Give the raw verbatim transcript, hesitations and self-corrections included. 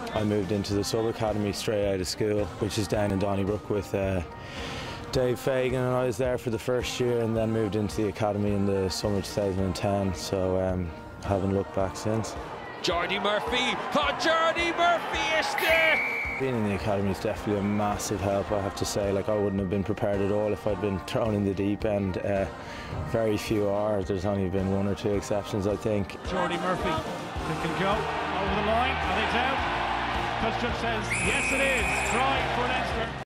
I moved into the Sub Academy straight out of school, which is down in Donnybrook with uh, Dave Fagan, and I was there for the first year and then moved into the academy in the summer two thousand ten, so um, haven't looked back since. Jordi Murphy, oh Jordi Murphy is there! Being in the academy is definitely a massive help, I have to say. Like, I wouldn't have been prepared at all if I'd been thrown in the deep end. Uh, very few are, there's only been one or two exceptions, I think. Jordi Murphy, it can go over the line, and it's out. Coach Judge says, yes it is, try for Leinster.